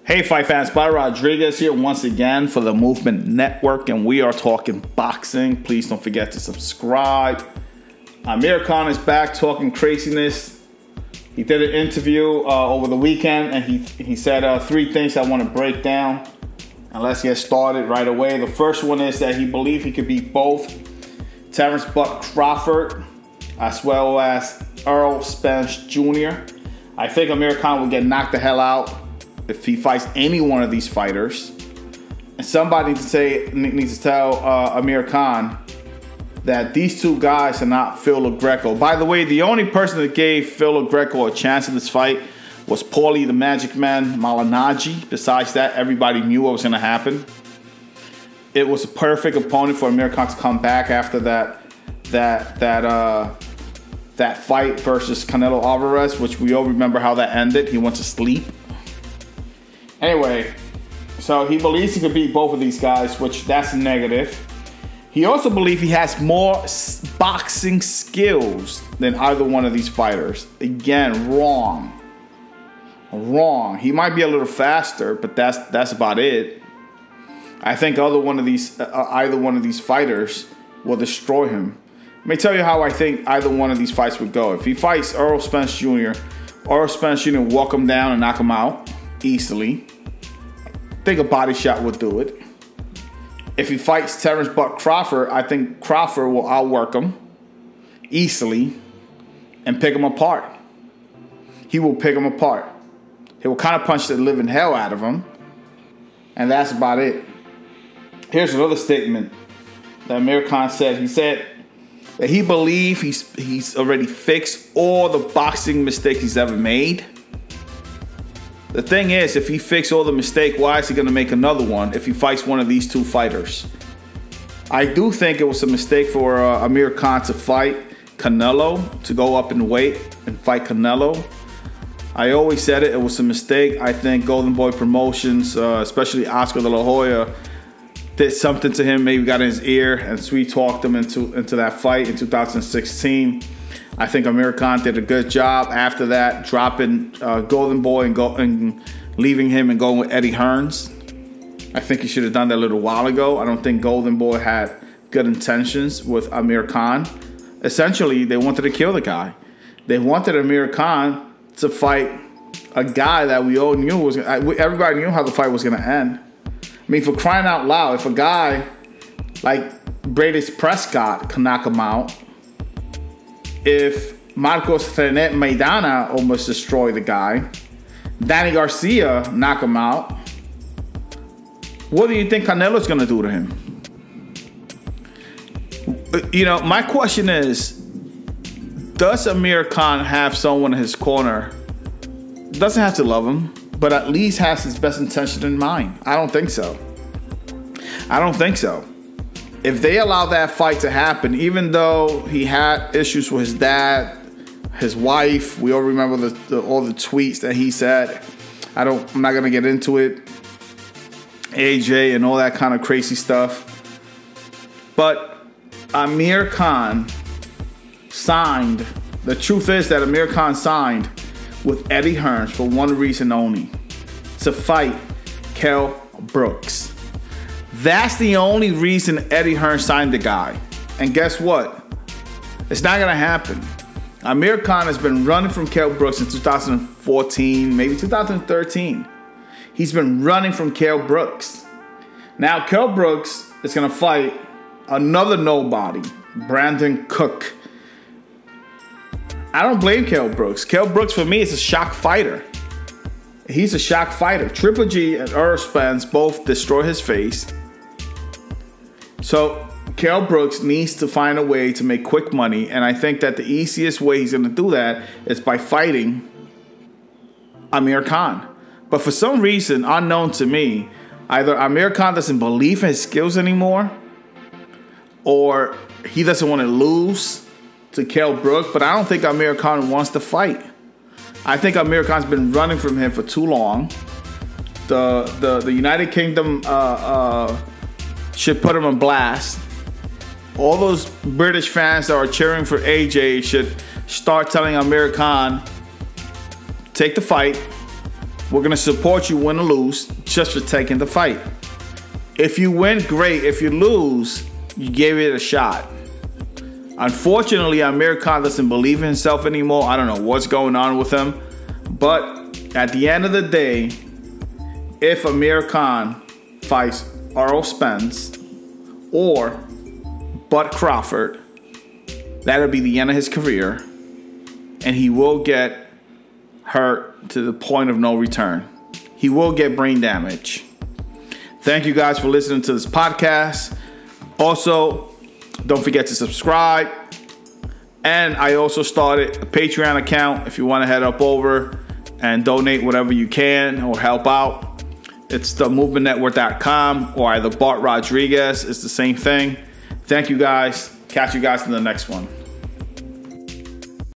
Hey fight fans, Byron Rodriguez here once again for the Movement Network, and we are talking boxing. Please don't forget to subscribe. Amir Khan is back talking craziness. He did an interview over the weekend, and he said three things I want to break down. And let's get started right away. The first one is that he believed he could beat both Terence Crawford as well as Errol Spence Jr. I think Amir Khan will get knocked the hell out if he fights any one of these fighters. And somebody needs to tell Amir Khan that these two guys are not Phil LaGreco. By the way, the only person that gave Phil LaGreco a chance in this fight was Paulie the Magic Man Malignaggi. Besides that, everybody knew what was going to happen. It was a perfect opponent for Amir Khan to come back after that fight versus Canelo Alvarez, which we all remember how that ended. He went to sleep. Anyway, so he believes he could beat both of these guys, which that's negative. He also believes he has more boxing skills than either one of these fighters. Again, wrong. Wrong. He might be a little faster, but that's about it. I think either one of these fighters will destroy him. Let me tell you how I think either one of these fights would go. If he fights Errol Spence Jr., Errol Spence Jr. will walk him down and knock him out easily. I think a body shot would do it. If he fights Terence Crawford, I think Crawford will outwork him easily and pick him apart. He will pick him apart. He will kind of punch the living hell out of him. And that's about it. Here's another statement that Amir Khan said. He said that he believes he's already fixed all the boxing mistakes he's ever made. The thing is, if he fixed all the mistakes, why is he going to make another one if he fights one of these two fighters? I do think it was a mistake for Amir Khan to fight Canelo, to go up in weight and fight Canelo. I always said it was a mistake. I think Golden Boy Promotions, especially Oscar De La Hoya, did something to him, maybe got in his ear and sweet-talked him into that fight in 2016. I think Amir Khan did a good job after that, dropping Golden Boy and leaving him and going with Eddie Hearns. I think he should have done that a little while ago. I don't think Golden Boy had good intentions with Amir Khan. Essentially, they wanted to kill the guy. They wanted Amir Khan to fight a guy that we all knew was. Everybody knew how the fight was going to end. I mean, for crying out loud, if a guy like Bradis Prescott can knock him out, if Marcos René Maidana almost destroyed the guy, Danny Garcia knock him out, what do you think Canelo's going to do to him? You know, my question is, does Amir Khan have someone in his corner? Doesn't have to love him, but at least has his best intention in mind. I don't think so. I don't think so. If they allow that fight to happen, even though he had issues with his dad, his wife, we all remember all the tweets that he said. I'm not going to get into it. AJ and all that kind of crazy stuff. But Amir Khan signed. The truth is that Amir Khan signed with Eddie Hearns for one reason only: to fight Kell Brooks. That's the only reason Eddie Hearns signed the guy. And guess what? It's not going to happen. Amir Khan has been running from Kell Brooks in 2014, maybe 2013. He's been running from Kell Brooks. Now, Kell Brooks is going to fight another nobody, Brandon Cook. I don't blame Kell Brooks. Kell Brooks, for me, is a shock fighter. He's a shock fighter. Triple G and Errol Spence both destroy his face. So Kell Brooks needs to find a way to make quick money, and I think that the easiest way he's going to do that is by fighting Amir Khan. But for some reason, unknown to me, either Amir Khan doesn't believe in his skills anymore, or he doesn't want to lose to Kell Brooks, but I don't think Amir Khan wants to fight. I think Amir Khan's been running from him for too long. The United Kingdom should put him on blast. All those British fans that are cheering for AJ should start telling Amir Khan, take the fight, We're going to support you win or lose just for taking the fight. If you win, great. If you lose, you gave it a shot. Unfortunately, Amir Khan doesn't believe in himself anymore. I don't know what's going on with him. But at the end of the day, if Amir Khan fights Errol Spence or Bud Crawford, that'll be the end of his career. And he will get hurt to the point of no return. He will get brain damage. Thank you guys for listening to this podcast. Also, don't forget to subscribe. And I also started a Patreon account if you want to head up over and donate whatever you can or help out. It's themovementnetwork.com or either Bart Rodriguez. It's the same thing. Thank you guys. Catch you guys in the next one.